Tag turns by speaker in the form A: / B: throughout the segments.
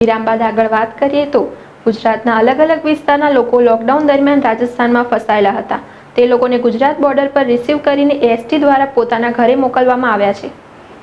A: વિરામ બાદ આગળ વાત કરીએ તો ગુજરાતના અલગ અલગ વિસ્તારના લોકો લોકડાઉન દરમિયાન રાજસ્થાનમાં ફસાયેલા હતા। તે લોકોને ગુજરાત બોર્ડર પર રિસીવ કરીને એસટી દ્વારા પોતાના ઘરે મોકલવામાં આવ્યા છે।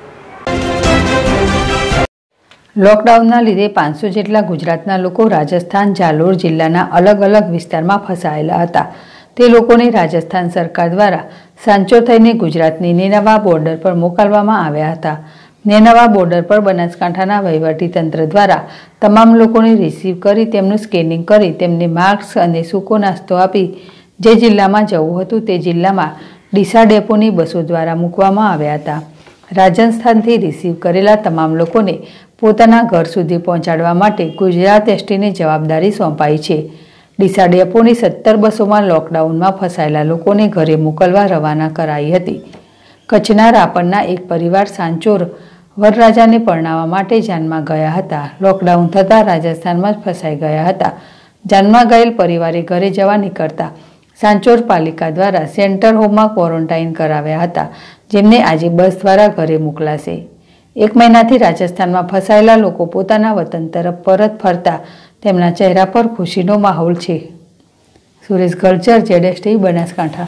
B: લોકડાઉનના લીધે 500 જેટલા ગુજરાતના લોકો રાજસ્થાન જાલોર જિલ્લાના અલગ અલગ વિસ્તારમાં ફસાયેલા હતા। તે લોકોને રાજસ્થાન સરકાર દ્વારા સાંચો થઈને ગુજરાતની નેનાવા બોર્ડર પર મોકલવામાં આવ્યા હતા। નેનાવા બોર્ડર પર બનાસકાંઠાના વહીવટીતંત્ર દ્વારા તમામ લોકોને રિસીવ કરી તેમનું સ્કેનિંગ કરી તેમને માસ્ક અને સૂકો નાસ્તો આપી જે જિલ્લામાં જવું હતું તે જિલ્લામાં ડીસા ડેપોની બસો દ્વારા મૂકવામાં આવ્યા હતા। રાજસ્થાનથી રિસીવ કરેલા તમામ લોકોને પોતાના ઘર સુધી પહોંચાડવા માટે ગુજરાત એસટીને જવાબદારી સોંપાઈ છે। ડીસા ડેપોની 17 બસોમાં લોકડાઉનમાં ફસાયેલા લોકોને ઘરે મોકલવા રવાના કરાઈ હતી। કચ્છના રાપરના એક પરિવાર સાંચોર વરરાજાને પરણાવવા માટે જાનમાં ગયા હતા। લોકડાઉન થતાં રાજસ્થાનમાં જ ફસાઈ ગયા હતા। જાનમાં ગયેલ પરિવારે ઘરે જવા નીકળતા સાંચોર પાલિકા દ્વારા સેન્ટર હોમમાં ક્વોરન્ટાઇન કરાવ્યા હતા, જેમને આજે બસ દ્વારા ઘરે મોકલાશે। 1 મહિનાથી રાજસ્થાનમાં ફસાયેલા લોકો પોતાના વતન તરફ પરત ફરતા તેમના ચહેરા પર ખુશીનો માહોલ છે। સુરેશ ગલચર, ZSTV, બનાસકાંઠા।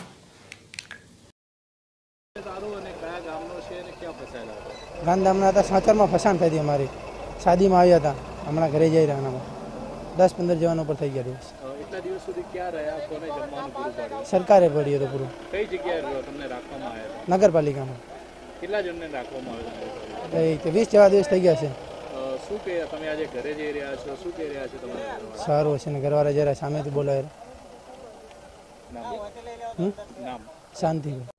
C: ગાંધીધામના હતા, સાંચરમાં ફસાણ થઈ હતી। અમારી શાદીમાં આવ્યા હતા, હમણાં ઘરે જઈ રહ્યા। 10-15 જવાનો પર થઈ ગયા દિવસ।
D: એટલા દિવસ સુધી ક્યાં રહ્યા? કોને જમવાનું પૂરું પાડ્યું?
C: સરકારે પડ્યું હતું પૂરું।
D: કઈ જગ્યાએ તમને રાખવામાં આવ્યા હતા?
C: નગરપાલિકામાં।
D: કેટલા જણને રાખવામાં આવ્યા?
C: 20 જેવા દિવસ થઈ ગયા છે।
D: શું કહે તમે આજે ઘરે જઈ રહ્યા છો? શું કહી રહ્યા છો તમારા?
C: સારું હશે ને, ઘરવાળા જરા સામેથી બોલાવે।
D: નામ?
C: શાંતિ।